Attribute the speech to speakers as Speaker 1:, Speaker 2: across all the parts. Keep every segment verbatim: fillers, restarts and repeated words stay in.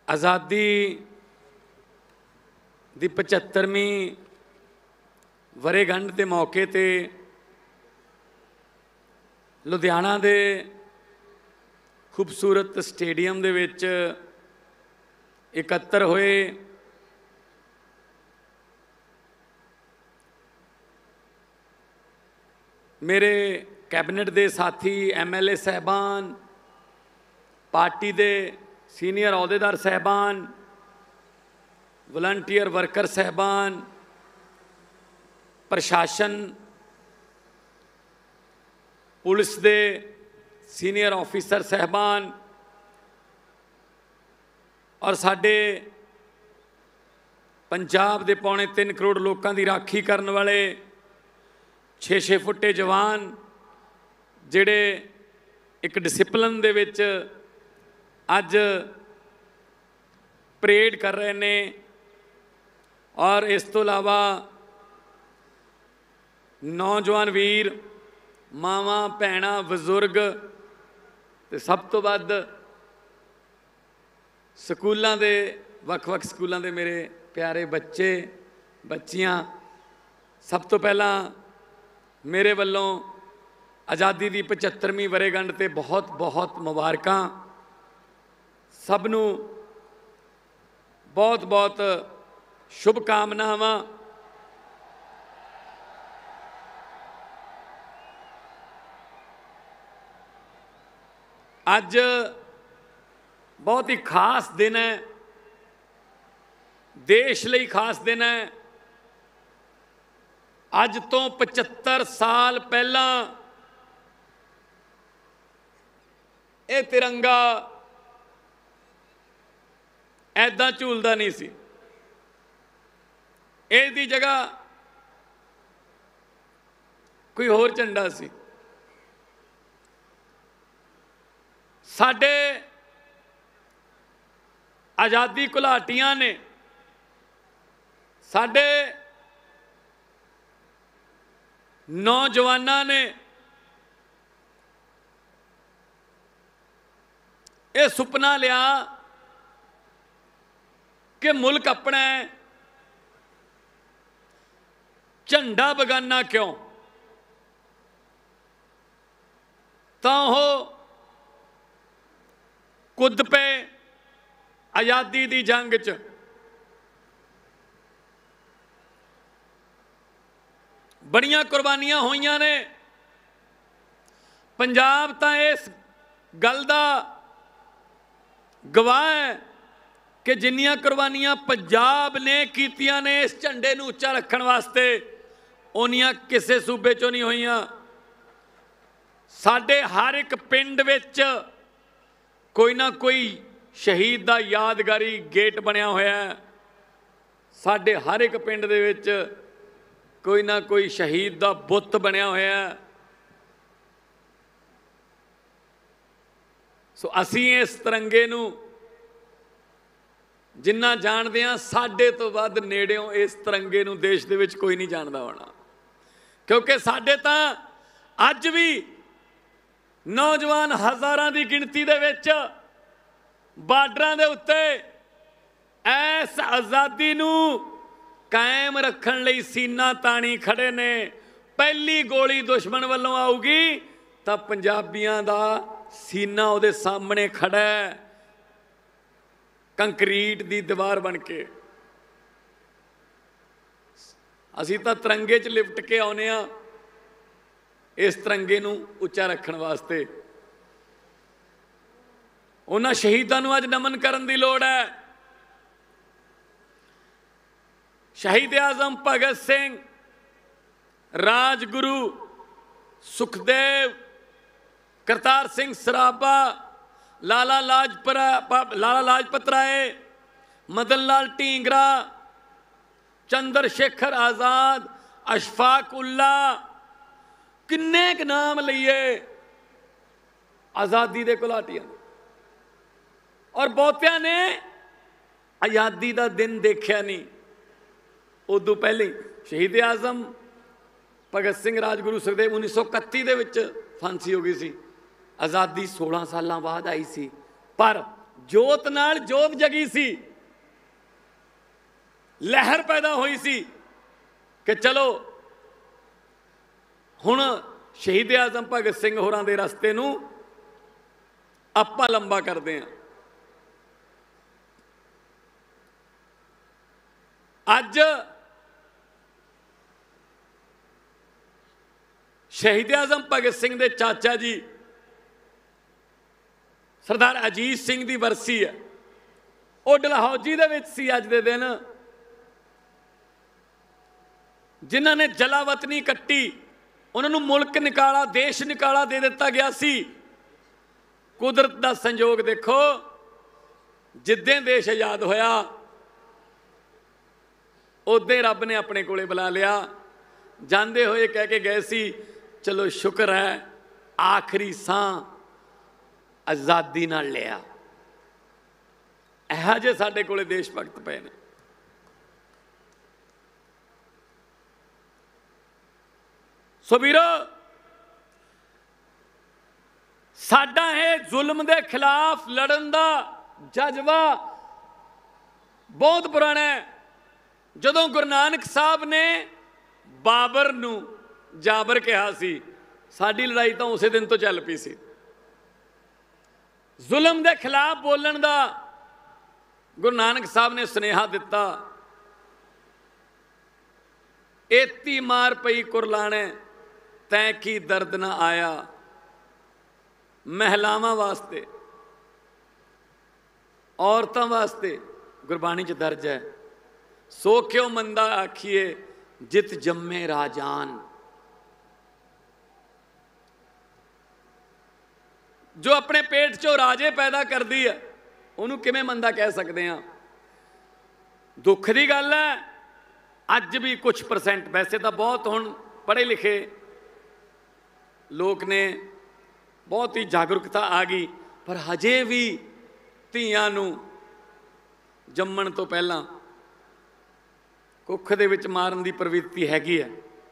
Speaker 1: आज़ादी दी पचहत्तरवीं वरेगंढ के मौके ते लुधियाना दे खूबसूरत स्टेडियम दे विच इकत्तर होए। मेरे कैबिनेट दे साथी एम एल ए साहबान, पार्टी दे सीनियर अहुदेदार साहबान, वलंटियर वर्कर साहबान, प्रशासन, पुलिस दे सीनियर ऑफिसर साहबान और साडे पंजाब दे पौने तीन करोड़ लोगों की राखी करने वाले छे छे फुटे जवान जिहड़े एक डिसिपलिन दे विच अज परेड कर रहे ने। और इस तो इलावा नौजवान वीर, मावां भैणां, बजुर्ग ते सब तो वध स्कूलों के वख-वख स्कूलों के मेरे प्यारे बच्चे बच्चियां, सब तो पहला मेरे वल्लों आज़ादी की पचहत्तरवीं वरेगंढ ते बहुत बहुत मुबारकां। सबनू बहुत बहुत शुभकामनावां। अज बहुत ही खास दिन है, देश लई खास दिन है। अज तो पचहत्तर साल पहला ये तिरंगा ऐदां झूलदा नहीं सी। इसदी जगह कोई होर झंडा सी। साडे आज़ादी घुलाटियां ने, साडे नौजवानां ने यह सुपना लिया कि मुल्क अपना है, झंडा बगाना क्यों। तो वो कुद पे आज़ादी दी जंग च। बड़ियां कुर्बानियां होईयां ने। पंजाब तां इस गल दा गवाह है कि जिन्नियां कुर्बानियां पंजाब ने कीतियां ने इस झंडे नूं उच्चा रखण वास्ते, उन्नियां किसे सूबे चों नहीं होईयां। साडे हर एक पिंड विच कोई ना कोई शहीद दा यादगारी गेट बनिया होया है। साडे हर एक पिंड दे विच कोई ना कोई शहीद दा बुत बनिया होया है। सो असीं इस तिरंगे नूं जिन्ना जानते हैं, साडे तो वध नेड़ियों इस तिरंगे नूं देश दे विच कोई नहीं जानदा होना। क्योंकि साडे तां अज भी नौजवान हज़ारां दी गिणती दे विच बार्डरां दे उत्ते इस आज़ादी नूं कायम रखण लई सीना ताणी खड़े ने। पहली गोली दुश्मन वालों आऊगी तो पंजाबियां दा सीना उहदे सामने खड़ा है, कंक्रीट दी दीवार बन के। असीं तां तिरंगे च लिपट के आउणे आ इस तिरंगे नूं उच्चा रखण वास्ते। उन्हां शहीदां नूं अज नमन करन दी लोड़ है। शहीद आज़म भगत सिंह, राजगुरु, सुखदेव, करतार सिंह सराभा, लाला लाजपत लाला लाजपत राय, मदन लाल ढींगरा, चंद्रशेखर आज़ाद, अशफाक उल्ला, किन्ने क नाम लईए आज़ादी दे घुलाटियां। और बहुतियां ने आज़ादी का दिन देखा नहीं। उदों पहले शहीद आज़म भगत सिंह, राजगुरु, सुखदेव उन्नीस सौ इकत्ती के फांसी हो गई सी। आज़ादी सोलह साल बाद आई सी, पर जोत नाल जोत जगी सी, लहर पैदा हुई सी कि चलो हुण शहीद आजम भगत सिंह होरां दे रस्ते नूं आपां लंबा करदे हां। अज शहीद आजम भगत सिंह दे चाचा जी सरदार अजीत सिंह दी बरसी है। वो डलहौजी दे विच सी अज दे दिन, जिन्हां ने जलावतनी कट्टी, उन्होंने मुल्क निकाला, देश निकाला दे दिता गया सी। कुदरत का संयोग देखो, जिद्दें देश आजाद होया उदे रब ने अपने कोले बुला लिया। जांदे होए कह के गए सी, चलो शुक्र है आखिरी सां आज़ादी नाल लिया। इहो जे साडे कोले देश भगत पे ने। सो वीरो, साडा है जुल्म दे खिलाफ लड़न दा जज्बा बहुत पुराना है। जदों गुरु नानक साहब ने बाबर नूं जाबर कहा सी, साडी लड़ाई तो उस दिन तो चल पई सी। जुल्म दे खिलाफ बोलन दा गुरु नानक साहब ने सुनेहा दिता। एती मार पई कुरलाने तैं की दर्द ना आया। महिलावां वास्ते, औरतां वास्ते गुरबाणी च दर्ज है, सो क्यों मंदा आखिए जित जम्मे राजान। जो अपने पेट चो राजे पैदा कर दी है, उन्होंने किवें मंदा कह सकते हैं। दुख की गल है, अज भी कुछ परसेंट, वैसे तो बहुत हुण पढ़े लिखे लोग ने, बहुत ही जागरूकता आ गई, पर हजे भी धीआं नूं जम्मण तो पहलां कुख दे विच मारन की प्रवृत्ति हैगी है।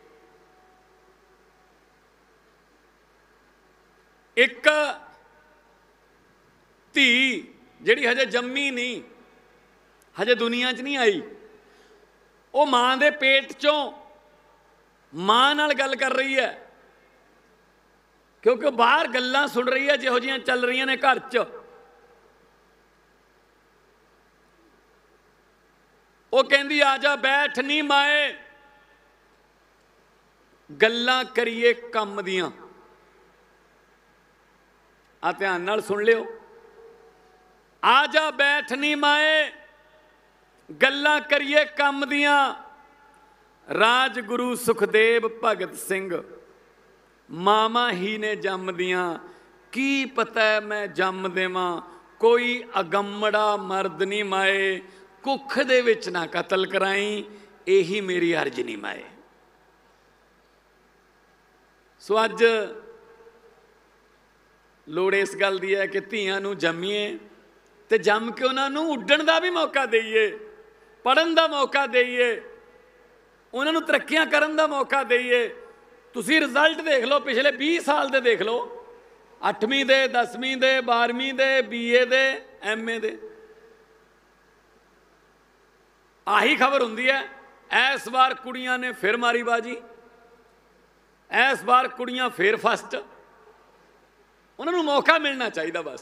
Speaker 1: एक धी जिहड़ी हजे जम्मी नहीं, हजे दुनिया च नहीं आई, वो मां दे पेट चों मां नाल गल कर रही है, क्योंकि बाहर गल्लां सुन रही है जिहो जिहियां चल रही ने घर च। वो कहंदी आ जा बैठ नी माए, गल्लां करिए कम दियां। आ ध्यान नाल सुन लियो, आ जा बैठ नी माए, गल्लां करिए कम दियां। राजगुरु सुखदेव भगत सिंह मामा ही ने जम दियां, की पता मैं जम देवां, कोई अगम्मड़ा मर्द नहीं माए, कुख दे विच ना कतल कराई, यही मेरी अर्ज नहीं माए। सो अज लोड़ इस गल दी है कि धीआं नूं जम्मीए ते जम के उन्होंने उड्डण का भी मौका देईए, पढ़न का मौका देईए, उन्होंने तरक्कियां करन का मौका देईए। तुसी रिजल्ट देख लो, पिछले बीस साल दे देख लो, अठवीं दे, दसवीं दे, बारहवीं दे, B A they, M A दे, आही खबर हुंदी है। इस बार कुड़ियां ने फिर मारी बाजी, इस बार कुड़ियां फिर फस्ट। उन्होंने मौका मिलना चाहिए बस।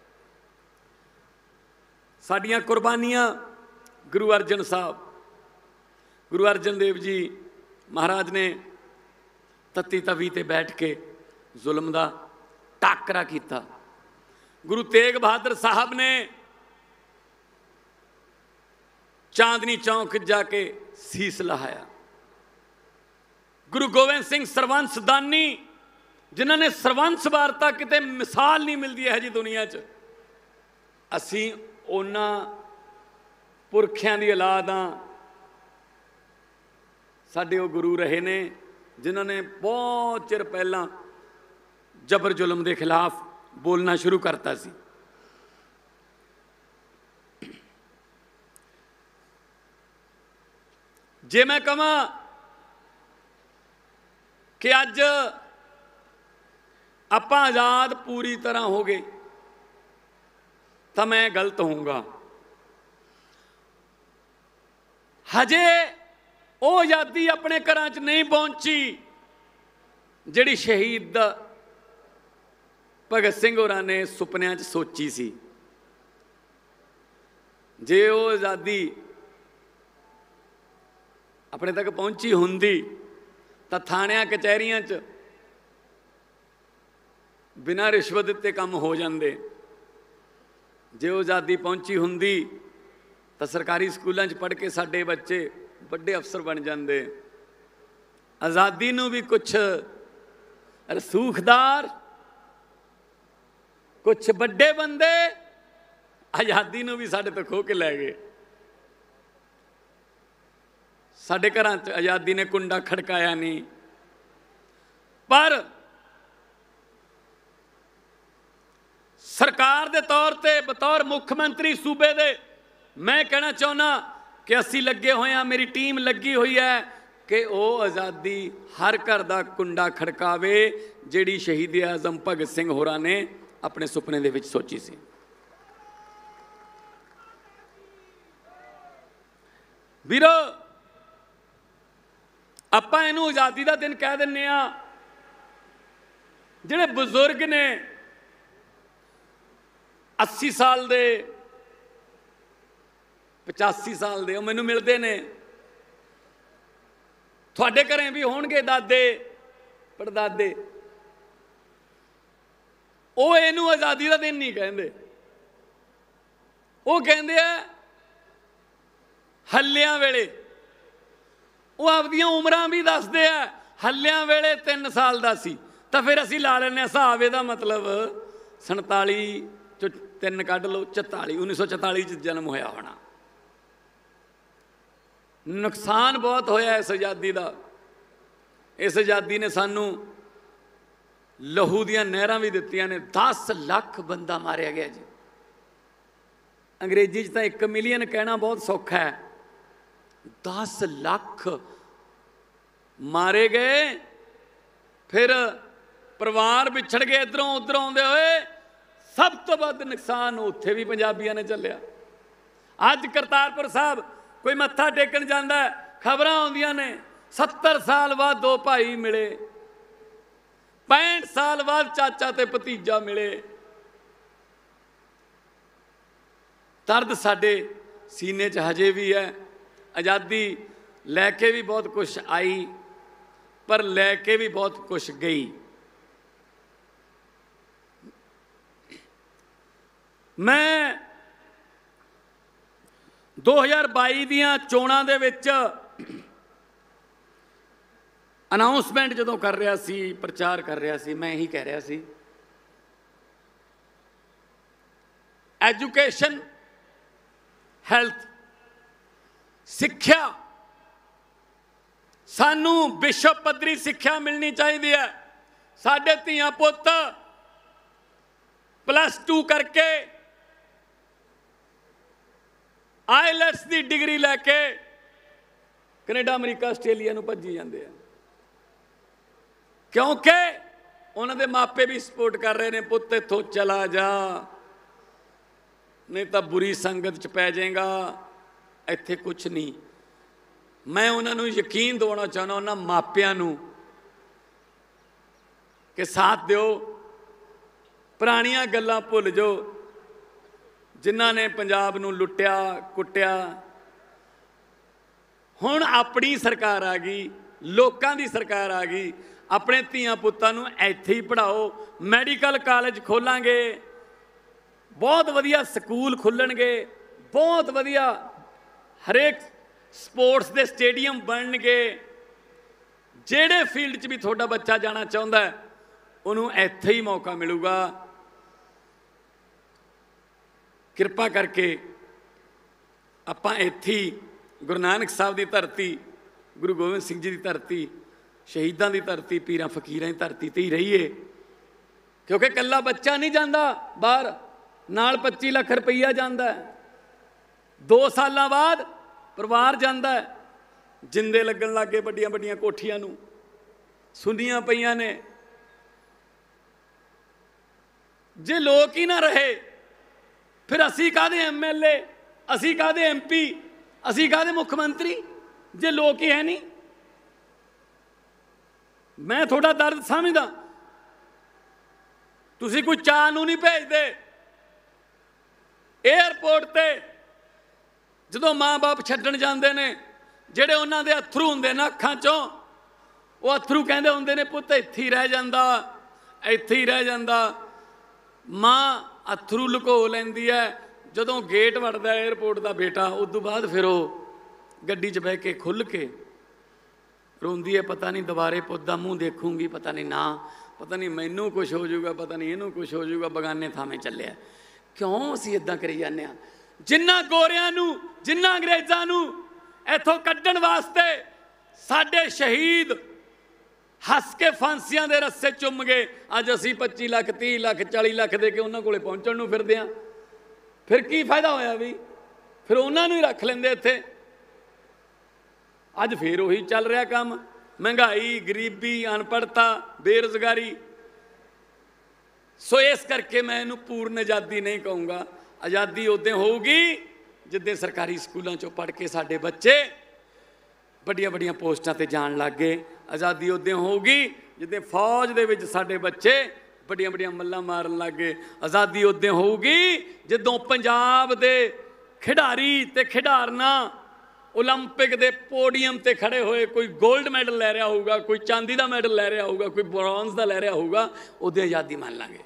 Speaker 1: साडियां कुर्बानियां गुरु अर्जन साहब, गुरु अर्जन देव जी महाराज ने तत्ती तवी ते बैठ के जुल्म का टाकरा किया। गुरु तेग बहादुर साहब ने चांदनी चौक जाके सीस लहाया। गुरु गोबिंद सिंह सरवंश दानी, जिन्होंने सरवंश वार्ता किते मिसाल नहीं मिलती है जी दुनिया च। असी उन्हां पुरखियां दी औलाद हां, साडे वो गुरु रहे ने जिन्होंने बहुत चिर पहला जबर जुल्म के खिलाफ बोलना शुरू करता सी। जे मैं कहां कि अज आपां आज़ाद पूरी तरह हो गए, तो मैं गलत होऊंगा। हजे वो आज़ादी अपने घरां च नहीं पहुंची जिहड़ी शहीद भगत सिंह होरां ने सुपनियां च सोची सी। जे वो आज़ादी अपने तक पहुंची हुंदी तां थाणियां कचहरियां च बिना रिश्वत दित्ते काम हो जाते। जे वो आज़ादी पहुंची हुंदी तो सरकारी स्कूलों च पढ़ के साडे बच्चे बड़े अफसर बन जाते। आज़ादी नूं भी कुछ रसूखदार, कुछ बड़े बंदे आज़ादी नूं भी साडे तो खो के लै गए। साडे घरां च आज़ादी ने कुंडा खड़काया नहीं, पर सरकार दे तौर ते बतौर मुख्यमंत्री सूबे दे मैं कहना चाहना कि असी लगे हुए हैं, मेरी टीम लगी हुई है कि वह आज़ादी हर घर का कुंडा खड़कावे जिहड़ी शहीद आज़म भगत सिंह होरां ने अपने सुपने दे विच सोची सी। वीरो आपां इहनूं आज़ादी का दिन कह दिंदे आ। जिहड़े बजुर्ग ने अस्सी साल दे, पचासी साल दे, मैनूं मिलते ने। तुहाडे घरें भी होणगे दादे पड़दादे, वो इहनूं आज़ादी का दिन नहीं कहंदे। वो कहंदे आ हल्लियां वेले। वो आपदियां उमरां भी दसदे आ। हल्लियां वेले तीन साल दा सी, तो फिर असीं ला लैंदे हिसाब। इहदा मतलब संताली चो तीन कढ लो, चौताली उन्नीस सौ चौताली च जन्म होया होना। नुकसान बहुत होया इस आज़ादी का। इस आज़ादी ने सानू लहू दियां नहरां भी दित्तियां ने। दस लख बंदा मारिया गया जी। अंग्रेजी च तां एक मिलियन कहना बहुत सौखा है। दस लख मारे गए। फिर परिवार विछड़ गए इधरों उधरों आउंदे होए। सब तो वध नुकसान उत्थे भी पंजाबियों ने झल्लिया। अज करतारपुर साहब कोई मत्था टेकन जांदा है, खबरां आउंदियां ने सत्तर साल बाद दो भाई मिले, पैंठ साल बाद चाचा ते भतीजा मिले। दर्द साडे सीने च हजे भी है। आज़ादी लैके भी बहुत कुछ आई, पर लैके भी बहुत कुछ गई। मैं दो हज़ार बाई दियां चोणां दे विच अनाउंसमेंट जदों कर रहा सी, प्रचार कर रहा सी, मैं यही कह रहा सी, एजुकेशन, हैल्थ, सिक्ख्या, सानू विश्व पद्धरी सिक्ख्या मिलनी चाहिए है। साडे धीआं पुत्त प्लस टू करके आईलैट्स की डिग्री लैके कनेडा अमरीका आस्ट्रेलिया नूं भज्जी जांदे आ, क्योंकि उन्होंने मापे भी सपोर्ट कर रहे हैं, पुत्त इत्थों चला जा नहीं तो बुरी संगत च पै जाएगा, इत्थे कुछ नहीं। मैं उन्होंने यकीन दिवाना चाहना उन्होंने मापियां नूं कि साथ दिओ, पुरानियां गल्लां भुल जाओ जिन्हां ने पंजाब नूं लुट्टिया कुट्टिया। हुण अपनी सरकार आ गई, लोकां दी सरकार आ गई। अपने धीआं पुत्तां नूं इत्थे ही पढ़ाओ, मैडिकल कॉलेज खोलांगे, बहुत वधिया स्कूल खुल्लणगे, बहुत वधिया हरेक स्पोर्ट्स के स्टेडियम बनणगे। जिहड़े फील्ड च भी तुहाडा बच्चा जाना चाहुंदा है उन्होंने इत्थे ही मौका मिलूगा। किरपा करके आपां इत्थे ही गुरु नानक साहब की धरती, गुरु गोबिंद सिंह जी की धरती, शहीदां की धरती, पीरां फकीरां की धरती ते ही रहीए। क्योंकि कल्ला बच्चा नहीं जाता बाहर, नाल पच्ची लख रुपया जाता है, दो साल बाद परिवार जाता है। जिंदे लगन लग गए बड़िया बड़िया कोठियां नूं, सुनियां पईयां ने। जे लोग ही ना रहे फिर असी काहदे एम एल ए, असी काहदे एम पी, असी काहदे मुख मंत्री जे लोग ही है नहीं। मैं थोड़ा दर्द समझदा, तुसी कोई चाह नूं नहीं भेजदे एयरपोर्ट ते जदों माँ बाप छड्डण जांदे ने, ਜਿਹੜੇ ਉਹਨਾਂ ਦੇ अथरू ਹੁੰਦੇ ना ਅੱਖਾਂ ਚੋਂ, ਉਹ अथरू ਕਹਿੰਦੇ ਹੁੰਦੇ ਨੇ ਪੁੱਤ ਇੱਥੇ ਹੀ ਰਹਿ ਜਾਂਦਾ, ਇੱਥੇ ਹੀ ਰਹਿ ਜਾਂਦਾ। ਮਾਂ अथरू ਲੁਕੋ ਲੈਂਦੀ ਹੈ, ਜਦੋਂ ਗੇਟ ਵੜਦਾ 에ਅਰਪੋਰਟ ਦਾ ਬੇਟਾ, ਉਸ ਤੋਂ ਬਾਅਦ ਫਿਰ ਉਹ ਗੱਡੀ 'ਚ ਬਹਿ ਕੇ ਖੁੱਲ੍ਹ ਕੇ ਰੋਂਦੀ ਹੈ, ਪਤਾ ਨਹੀਂ ਦੁਬਾਰੇ ਪੁੱਤ ਦਾ ਮੂੰਹ ਦੇਖੂੰਗੀ, ਪਤਾ ਨਹੀਂ ਨਾ, ਪਤਾ ਨਹੀਂ ਮੈਨੂੰ ਕੁਛ ਹੋ ਜਾਊਗਾ, ਪਤਾ ਨਹੀਂ ਇਹਨੂੰ ਕੁਛ ਹੋ ਜਾਊਗਾ, ਬਗਾਨੇ ਥਾਵੇਂ ਚੱਲਿਆ। ਕਿਉਂ ਅਸੀਂ ਇੱਦਾਂ ਕਰੀ ਜਾਂਦੇ ਹਾਂ? ਜਿਨ੍ਹਾਂ ਗੋਰਿਆਂ ਨੂੰ, ਜਿਨ੍ਹਾਂ ਅੰਗਰੇਜ਼ਾਂ ਨੂੰ ਇੱਥੋਂ ਕੱਢਣ ਵਾਸਤੇ ਸਾਡੇ ਸ਼ਹੀਦ ਹੱਸ ਕੇ ਫਾਂਸੀਆਂ ਦੇ ਰੱਸੇ ਚੁੰਮ ਗਏ, ਅੱਜ ਅਸੀਂ ਪੱਚੀ ਲੱਖ ਤੀਹ ਲੱਖ ਚਾਲੀ ਲੱਖ ਦੇ ਕੇ ਉਹਨਾਂ ਕੋਲੇ ਪਹੁੰਚਣ ਨੂੰ ਫਿਰਦੇ ਹਾਂ। ਫਿਰ ਕੀ ਫਾਇਦਾ ਹੋਇਆ ਵੀ? ਫਿਰ ਉਹਨਾਂ ਨੂੰ ਹੀ ਰੱਖ ਲੈਂਦੇ ਇੱਥੇ। ਅੱਜ ਫਿਰ ਉਹੀ ਚੱਲ ਰਿਹਾ ਕੰਮ, ਮਹਿੰਗਾਈ, ਗਰੀਬੀ, ਅਨਪੜ੍ਹਤਾ, ਬੇਰੁਜ਼ਗਾਰੀ। ਸੋ ਇਸ ਕਰਕੇ ਮੈਂ ਇਹਨੂੰ ਪੂਰਨ ਆਜ਼ਾਦੀ ਨਹੀਂ ਕਹੂੰਗਾ। ਆਜ਼ਾਦੀ ਉਦੋਂ ਹੋਊਗੀ ਜਿੱਦਾਂ ਸਰਕਾਰੀ ਸਕੂਲਾਂ 'ਚੋਂ ਪੜ੍ਹ ਕੇ ਸਾਡੇ ਬੱਚੇ ਵੱਡੀਆਂ ਵੱਡੀਆਂ ਪੋਸਟਾਂ 'ਤੇ ਜਾਣ ਲੱਗ ਗਏ। ਆਜ਼ਾਦੀ ਉਦੋਂ ਹੋਊਗੀ ਜਿੱਦਾਂ ਫੌਜ ਦੇ ਵਿੱਚ ਸਾਡੇ ਬੱਚੇ ਵੱਡੀਆਂ ਵੱਡੀਆਂ ਮੱਲਾਂ ਮਾਰਨ ਲੱਗ ਗਏ। ਆਜ਼ਾਦੀ ਉਦੋਂ ਹੋਊਗੀ ਜਦੋਂ ਪੰਜਾਬ ਦੇ ਖਿਡਾਰੀ ਅਤੇ ਖਿਡਾਰਨਾਂ ओलंपिक के पोडियम ते खड़े हुए, कोई गोल्ड मैडल लै रहा होगा, कोई चांदी का मैडल लै रहा होगा, कोई ब्रॉन्ज का लै रहा होगा, उहदी आज़ादी मान लांगे।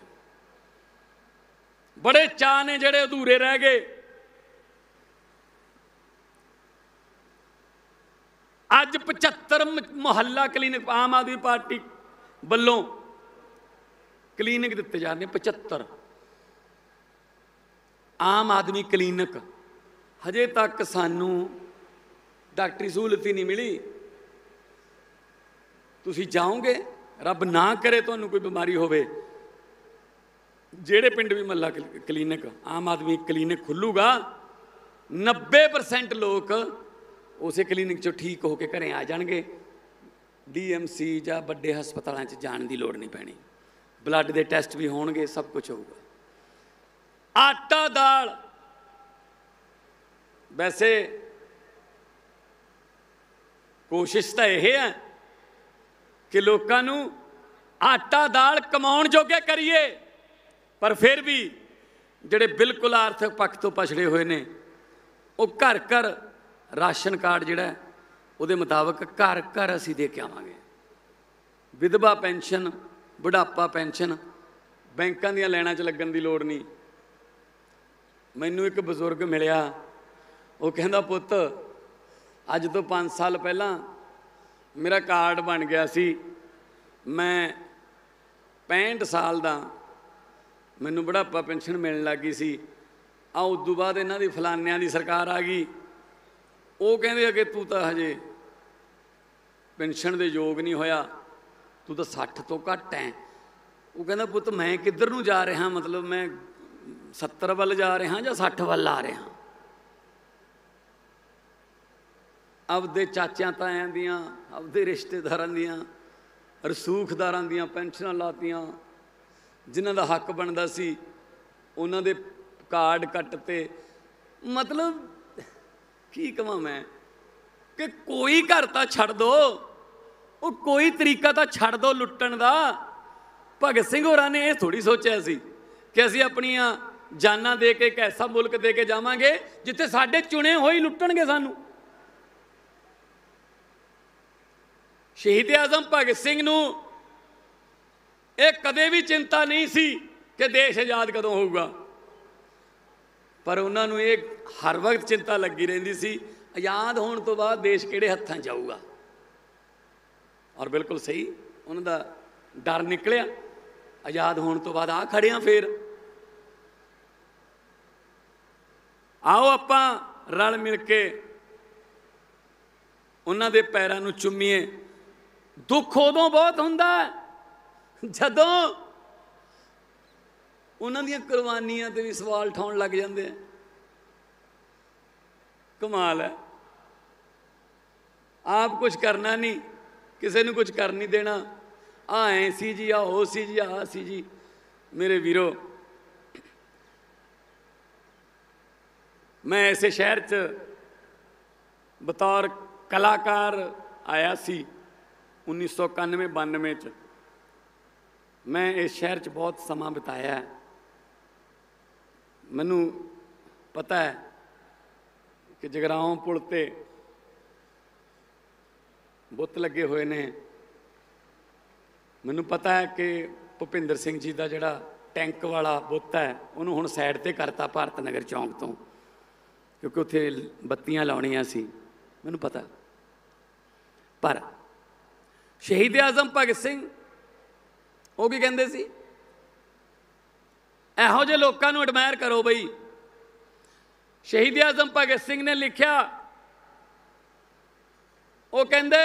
Speaker 1: बड़े चाह ने जिहड़े अधूरे रह गए। अज पचहत्तर मुहल्ला क्लीनिक आम आदमी पार्टी वालों क्लीनिक दिते जा रहे, पचहत्तर आम आदमी क्लीनिक। हजे तक सानू डॉक्टरी सहूलत ही नहीं मिली। तुसी जाओगे, रब ना करे तुहानू कोई बीमारी होवे, जेड़े पिंड भी महल्ला क्लीनिक आम आदमी क्लीनिक खुलूगा, नब्बे परसेंट लोग उस क्लीनिक चो ठीक होकर घरें आ जाएंगे। डी एम सी या बड़े हस्पतालों च जाने की लोड़ नहीं पैनी। ब्लड के टैसट भी होणगे, सब कुछ होगा। आटा दाल, वैसे कोशिश तो यह है कि लोगों को आटा दाल कमाउण जोगे करिए, पर फिर भी जिहड़े बिल्कुल आर्थिक पक्ष तो पछड़े हुए ने, वो घर घर राशन कार्ड जिहड़ा उहदे मुताबिक घर घर असीं दे के आवांगे। विधवा पेंशन, बुढ़ापा पेंशन, बैंकां दीयां लाइनां च लगन दी लोड़ नहीं। मैनूं एक बजुर्ग मिलिया, वो कहंदा पुत्त अज तो पाँच साल पहला मेरा कार्ड बन गया सी, मैं पैंठ साल दा, मैनू बुढ़ापा पेंशन मिलने लगी सी। आ उदों बाद इन्हां दी फलानियां दी सरकार आ गई, वो कहंदे कि तू तो हजे पेंशन दे योग नहीं होया, तू तो सठ तो घट है। वो कहंदा पुत्त मैं किधर नूं जा रहा, मतलब मैं सत्तर वल जा रहा या सठ वल आ रहा। आपदे चाचियां तायां दियां, आपदे रिश्तेदारां दियां, रसूखदारां दियां पेंशनां लातियां, जिन्हां दा हक बनदा सी उन्हां दे कार्ड कट्टते। मतलब की कहां मैं कि कोई घर तां छड्ड दो, वो कोई तरीका तां छड्ड दो लुट्टण दा। भगत सिंह होरां ने यह थोड़ी सोचिया सी कि असीं अपणियां जानां दे के एक ऐसा मुल्क दे के जावांगे जिथे साडे चुने होए लुट्टणगे सानूं। शहीद आजम भगत सिंह नूं एक कदे भी चिंता नहीं सी कि देश आज़ाद कदों होगा, पर उन्होंने ये हर वक्त चिंता लगी रहिंदी सी आज़ाद होने तो बाद देश किहड़े हत्थां जाऊगा। और बिल्कुल सही उन्हां दा डर निकलिया। आज़ाद होने तो बाद आ खड़े हैं। फिर आओ आपां रल मिल के उन्हां दे पैरां नूं चुम्मीए। दुख उदों बहुत हुंदा जदों उन्हां दीयां कुर्बानियां ते भी सवाल उठाउण लग जांदे हैं। कमाल है। आप कुछ करना नहीं, किसी नूं कुछ कर नहीं देना। आ ऐ सी जी, आ हो सी जी, आ सी जी। मेरे वीरो, मैं इसे शहर च बतौर कलाकार आया सी उन्नीस सौ इक्यानवे बानवे च। मैं इस शहर च बहुत समा बिताया है। मैनू पता है कि जगराओं पुल ते बुत लगे हुए ने। मैनू पता है कि भुपिंदर सिंह जी का जिहड़ा टैंक वाला बुत है उन्होंने हुण साइड ते करता भारत नगर चौंक तो, क्योंकि उत्थे बत्तियां लाउणियां सी। मैनू पता, पर शहीद आजम भगत सिंह वो भी कहते सी इहो जे लोगों को एडमायर करो बई। शहीद आजम भगत सिंह ने लिखा, वो कहते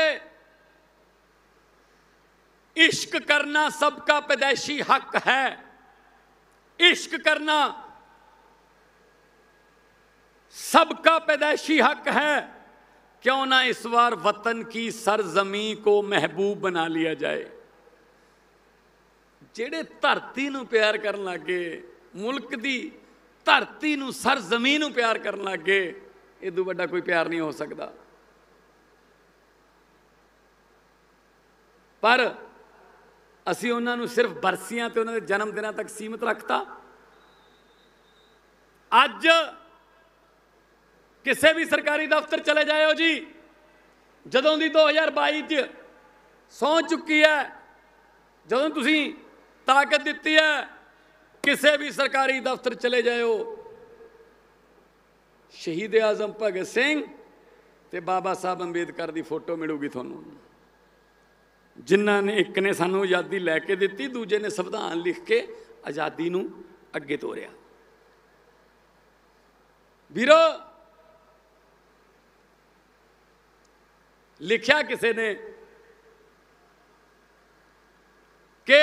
Speaker 1: इश्क करना सबका पैदाइशी हक है, इश्क करना सबका पैदाइशी हक है, क्यों ना इस बार वतन की सरजमी को महबूब बना लिया जाए। जेड़े धरती नूं प्यार करन लग गए, मुल्क दी धरती नूं सरजमी नूं प्यार करन लग गए, इदों वड्डा कोई प्यार नहीं हो सकता। पर असी उन्हां नूं सिर्फ बरसियां ते उन्हां दे जन्म दिनां तक सीमित रखता। अज किसी भी सरकारी दफ्तर चले जाओ जी, जदों दी दो हज़ार बाई च सौं चुकी है, जदों तुसीं ताकत दिती है, किसी भी सरकारी दफ्तर चले जाओ शहीद आजम भगत सिंह ते बाबा साहब अंबेडकर की फोटो मिलूगी थानू, जिन्हां ने एक ने सानू आज़ादी लैके दिती, दूजे ने संविधान लिख के आज़ादी नूं अगे तोरिया। वीरो लिखा किसी ने कि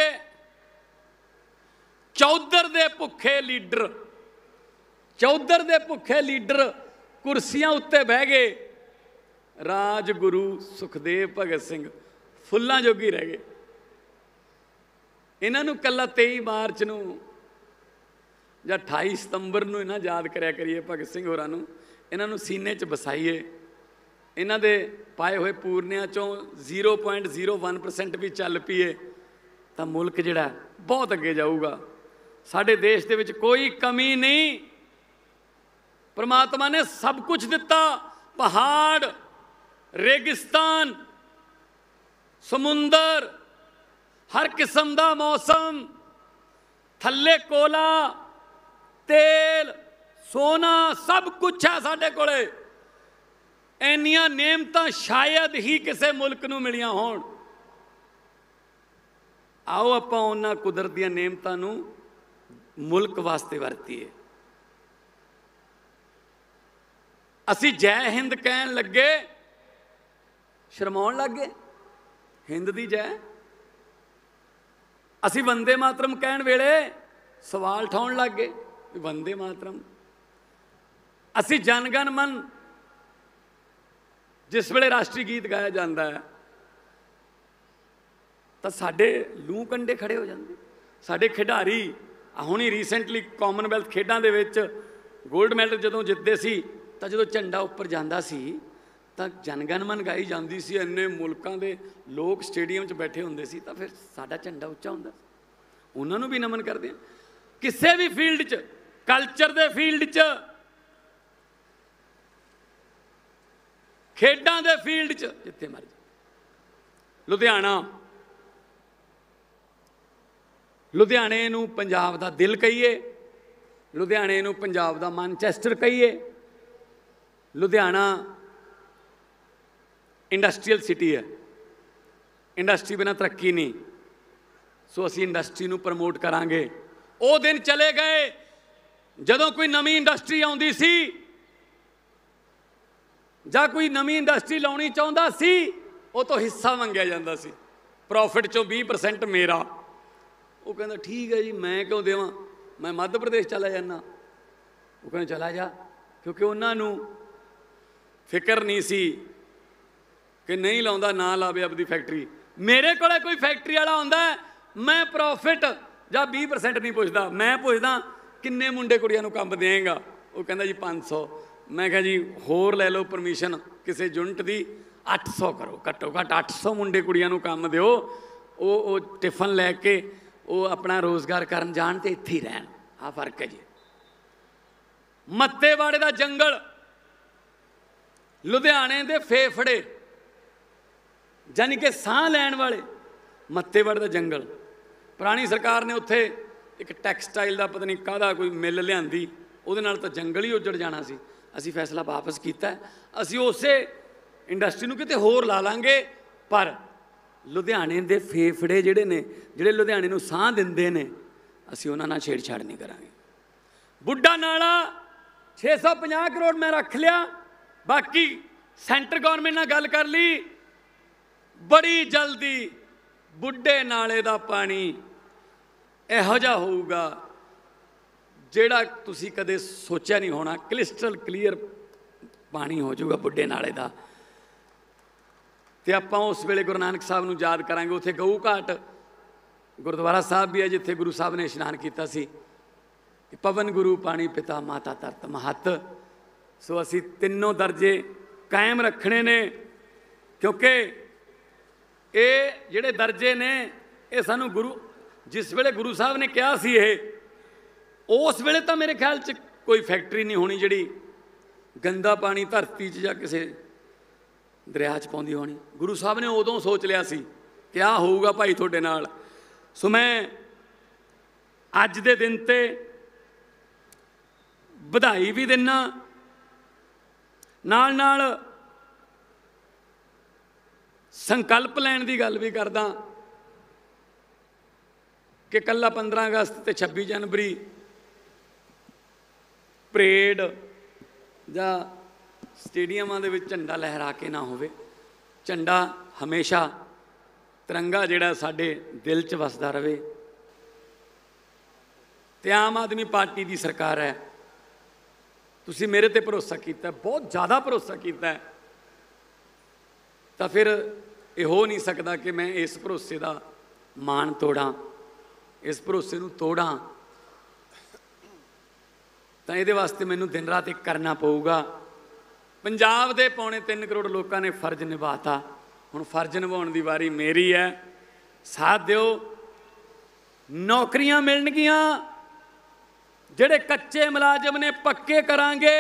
Speaker 1: चौधर दे भुखे लीडर, चौधर दे भुखे लीडर कुर्सियां उत्ते बह गए, राजगुरु सुखदेव भगत सिंह फुल्लां जोगी रह गए। इन्हां नूं कल्ला तेई मार्च नूं जां अठाई सितंबर नूं इन्हां याद करिया करिए भगत सिंह होरां नूं, इन्हां नूं सीने च बसाइए। इन्हां दे पाए हुए पूरनियां चों zero point zero one percent भी चल पीए तो मुल्क जिहड़ा बहुत अगे जाऊगा। साडे देश दे विच कोई कमी नहीं, परमात्मा ने सब कुछ दिता, पहाड़, रेगिस्तान, समुंदर, हर किस्म का मौसम, थल्ले कोला, तेल, सोना, सब कुछ है साडे कोले। इन्नियां नेमतां शायद ही किसी मुल्क नूं मिलियां होण। आओ आपां उन्हां कुदरत दीयां नेमतां नूं मुल्क वास्ते वरतीए। असी जय हिंद कहन लगे शर्माउण लग गए, हिंद दी जय। असी वंदे मातरम कहन वेले सवाल उठाउण लग गए, वंदे मातरम। असी जन गण मन जिस वेले राष्ट्रीय गीत गाया जाता है तो साडे लूह कंडे खड़े हो जाते। साडे खिडारी हुणी रीसेंटली कॉमनवैल्थ खेडां दे विच गोल्ड मैडल जदों जितदे सी तो जदों झंडा उपर जांदा सी तो जनगण मन गाई जाती सी, इन्ने मुल्कां दे लोग स्टेडियम च बैठे हुंदे सी, तो फिर साडा झंडा उच्चा हुंदा। उन्हां नूं भी नमन करदे हां। किसी भी फील्ड च, कल्चर दे फील्ड च, खेडां दे फील्ड च, जिथे मर्जी। लुधियाना, लुधियाने नूं पंजाब दा दिल कहिए, लुधियाने नूं पंजाब दा मैनचेस्टर कहिए। लुधियाना इंडस्ट्रीयल सिटी है, इंडस्ट्री बिना तरक्की नहीं, सो असी इंडस्ट्री नूं प्रमोट करांगे। वो दिन चले गए जदों कोई नवी इंडस्ट्री आउंदी सी जां कोई नवी इंडस्ट्री लाउणी चाहुंदा सी, वो तो हिस्सा मंगिया जांदा सी, प्रॉफिट चों बीस परसेंट मेरा। वो कहंदा ठीक है जी, मैं क्यों देवां, मैं मध्य प्रदेश चला जाना। वो कहंदा चला जा, क्योंकि उन्हां नूं फिक्र नहीं सी कि नहीं लाउंदा ना लावे अपनी फैक्ट्री। मेरे कोले कोई फैक्ट्री वाला आउंदा है, मैं प्रॉफिट जां बीस परसेंट नहीं पुछदा, मैं पुछदा किन्ने मुंडे कुड़ियां नूं काम देंगा। वो कहंदा जी पाँच सौ। मैं कहा जी होर लै लो परमिशन किसी यूनिट की अठ सौ करो, घट्टो घट्ट अठ सौ मुंडे कुड़ियां नूं काम दिओ, वो वो टिफन लैके वो अपना रोज़गार करन जाण ते इत्थे ही रहन। आ फर्क है जी। मत्तेवाड़े का जंगल, लुधियाने दे फेफड़े जानी कि साह लैण वाले, मत्तेवाड़े का जंगल। पुरानी सरकार ने उत्थे एक टैक्सटाइल का पता नहीं काहदा कोई मिल लियांदी, उहदे नाल तां जंगल ही उजड़ जाना सी। असी फैसला वापस किया, असी उस इंडस्ट्री नूं किते होर ला लांगे, पर लुधियाने दे फेफड़े जिहड़े ने, जिहड़े लुधियाने नूं साह दिंदे ने, असी उहनां नाल छेड़छाड़ नहीं करांगे। बुढ़ा नाला छे सौ पचास करोड़ मैं रख लिया, बाकी सेंटर गौरमेंट नाल गल कर ली, बड़ी जल्दी बुढ़े नाले का पानी इहो जिहा होऊगा जिहड़ा तुसीं कदे सोचिया नहीं होना। क्रिस्टल क्लीयर पानी हो जाऊगा बुढ़े नाले का। तो आपां उस वेले गुरु नानक साहब नूं याद करांगे। उत्थे गऊ घाट गुरुद्वारा साहब भी है जिथे गुरु साहब ने इशनान किया सी। पवन गुरु पानी पिता माता तरत महत। सो असी तीनों दर्जे कायम रखने ने, क्योंकि ये जिहड़े दर्जे ने ये सानू गुरु जिस वेले गुरु साहब ने कहा सी, ये उस वेले तो मेरे ख्याल च कोई फैक्ट्री नहीं होनी जिहड़ी गंदा पानी धरती च जां किसी दरिया च पाउंदी होनी। गुरु साहब ने उदों सोच लिया सी क्या होऊगा भाई तुहाडे नाल। सो मैं अज दे दिन ते बधाई भी दिना, नाल नाल संकल्प लैण दी गल भी करदा कि कल्ला पंद्रह अगस्त ते छब्बी जनवरी परेड जां स्टेडियमां दे विच झंडा लहरा के ना होवे। झंडा हमेशा तिरंगा जिहड़ा साडे दिल च वसदा रहे। ते आम आदमी पार्टी दी सरकार है, तुसीं मेरे ते भरोसा कीता, बहुत ज़्यादा भरोसा कीता है, तो फिर ये हो नहीं सकता कि मैं इस भरोसे का मान तोड़ा, इस भरोसे नूं तोड़ा। तो ये वास्ते मैनूं दिन रात एक करना पऊगा। पंजाब दे पौने तीन करोड़ लोगों ने फर्ज निभाता, हुण फर्ज निभाउण दी वारी मेरी है। साथ दिओ, नौकरियां मिलणगियां, जिहड़े कच्चे मुलाजम ने पक्के करांगे,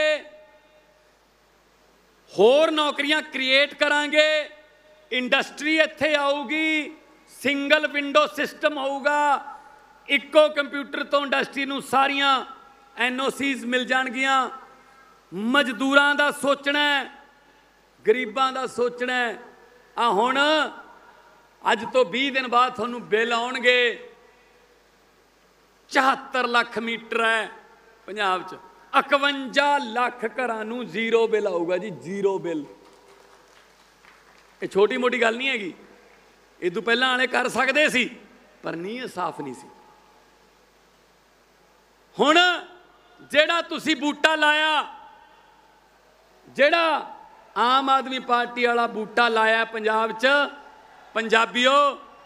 Speaker 1: होर नौकरियां क्रिएट करांगे, इंडस्ट्री इत्थे आऊगी, सिंगल विंडो सिस्टम होऊगा, इक्को कंप्यूटर तो इंडस्ट्री नूं सारियां एन ओ सीज़ मिल जाणगियां। मजदूरां दा सोचना है, गरीबां दा सोचना है। आ हुण अज तो बीस दिन बाद तुहानूं बिल आउणगे। चौहत्तर लाख मीटर है पंजाब च, इकवंजा लाख घरां नूं जीरो बिल आऊगा जी, जीरो बिल। ये छोटी मोटी गल नहीं हैगी। इदों पहलां वाले कर सकदे सी पर नीयत साफ नहीं सी। हुण जिहड़ा तुसीं बूटा लाया, जिहड़ा आम आदमी पार्टी वाला बूटा लाया पंजाब च, पंजाबियों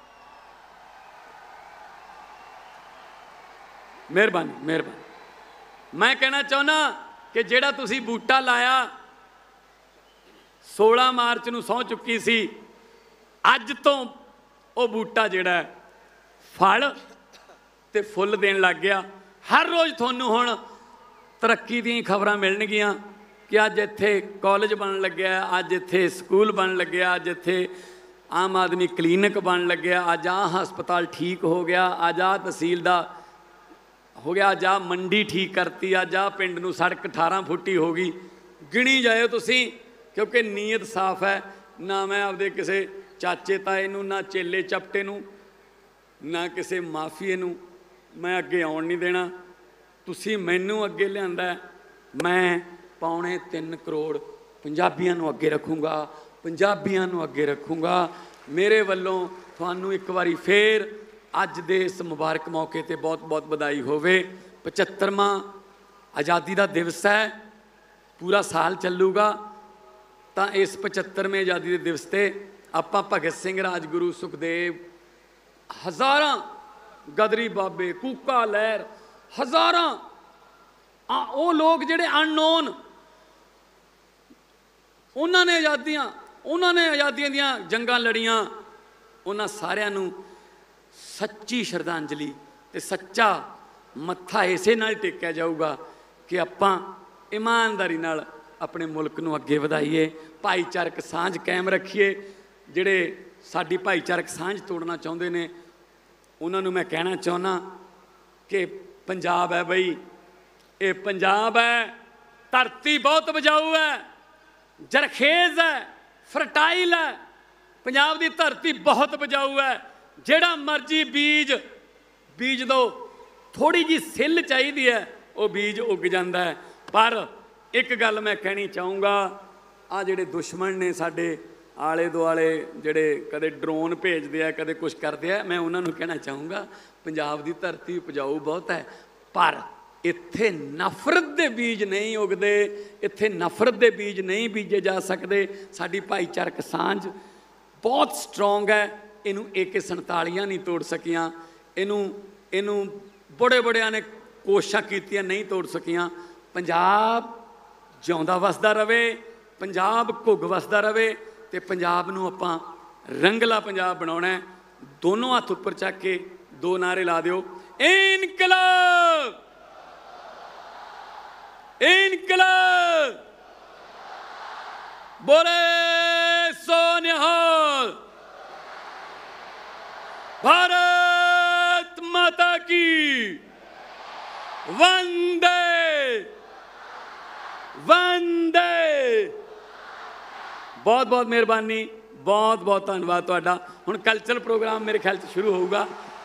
Speaker 1: मेहरबानी मेहरबानी। मैं कहना चाहना कि जिहड़ा तुसीं बूटा लाया सोलह मार्च नूं सौं चुकी सी, अज तो वो बूटा जिहड़ा है फल ते फुल देन लग गया। हर रोज़ तुहानूं हुण तरक्की दी खबरां मिलणगियां कि अज इत्थे कॉलेज बन लग्या, अज इत्थे स्कूल बन लग्या, अज इत्थे आम आदमी क्लीनिक बन लग्या, अज आ हस्पताल ठीक हो गया, अज आ तहसील दा हो गया, अज आ मंडी ठीक करती, अज आ पिंड नूं सड़क अठारह फुटी हो गई। गिणी जाए तुसीं, क्योंकि नीयत साफ है। ना मैं आपदे किसी चाचे ताए नूं, ना चेले चपटे नूं, ना किसी माफीए नूं मैं अगे आउण नहीं देना। तुसीं मैनूं अगे लिआंदा, मैं पौने तीन करोड़ पंजाबियां नूं अगे रखूँगा, पंजाबियां नूं अगे रखूँगा। मेरे वल्लों तुहानूं एक बारी फिर अज दे इस मुबारक मौके ते बहुत बहुत बधाई होवे। पचहत्तरवां आज़ादी का दिवस है, पूरा साल चलूगा। तो इस पचहत्तरवें आज़ादी के दिवस से आपां भगत सिंह, राजगुरू, सुखदेव, हज़ारां गदरी बाबे, कूका लहर, हज़ारां वो लोग जिहड़े अननोन उन्होंने आज़ादियाँ उन्होंने आज़ादियाँ दियाँ जंगां लड़ियाँ, उन्होंने सारिਆਂ ਨੂੰ सच्ची श्रद्धांजलि ते सच्चा मत्था इसे नाल टेकिया जाऊगा कि आपां ईमानदारी नाल अपने मुल्क नूं अगे वधाईए, भाईचारक सांझ कायम रखीए। जिहड़े साडी भाईचारक सांझ तोड़ना चाहुंदे ने उन्हां नूं मैं कहना चाहुंदा कि पंजाब है बई, ये पंजाब है, धरती बहुत उपजाऊ है, जरखेज़ है, फरटाइल है। पंजाब की धरती बहुत उपजाऊ है, जिहड़ा मर्जी बीज बीज दो, थोड़ी जी सिल चाहिदी है वो बीज उग जाता है। पर एक गल मैं कहनी चाहूँगा, आ जिहड़े दुश्मन ने साडे आले दुआले जिहड़े कदे ड्रोन भेजते हैं, कदे कुछ करते हैं, मैं उन्होंने कहना चाहूँगा पंजाब की धरती उपजाऊ बहुत है, पर इत्थे नफरत के बीज नहीं उगते, इत्थे नफरत के बीज नहीं बीजे जा सकते। साडी भाईचारक सांझ बहुत स्ट्रोंग है, इनू ए के संतालियाँ नहीं तोड़ सकियाँ, इनू इनू बड़े बड़िया ने कोशिशां कीतियां नहीं तोड़ सकियां। पंजाब जिउंदा वसदा रवे, पंजाब घुग वसदा रवे, ते पंजाब नूं आपां रंगला पंजाब बनाउणा है। दोनों हत्थ उपर चक के दो नारे ला दिओ, इनकलाब इनकलाब, बोले सो निहाल, भारत माता की वंदे वंदे। बहुत बहुत मेहरबानी, बहुत बहुत धन्यवाद तुहाडा। हुण कल्चरल प्रोग्राम मेरे ख्याल शुरू होगा।